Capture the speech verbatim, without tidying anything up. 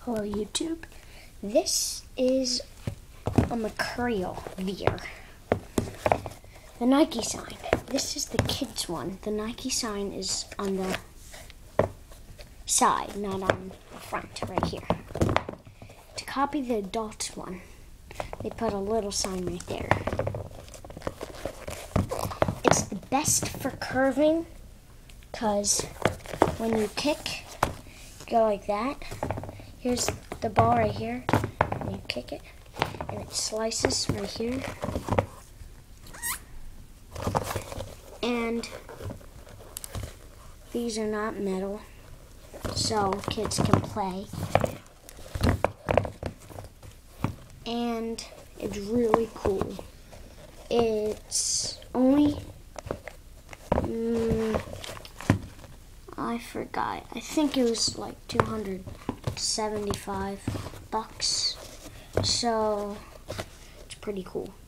Hello YouTube, this is a Mercurial beer. The Nike sign, this is the kids one. The Nike sign is on the side, not on the front, right here. To copy the adults one, they put a little sign right there. It's the best for curving, because when you kick, you go like that. Here's the ball right here, and you kick it, and it slices right here. And these are not metal, so kids can play. And it's really cool. It's only, um, I forgot, I think it was like two hundred seventy-five bucks, so it's pretty cool.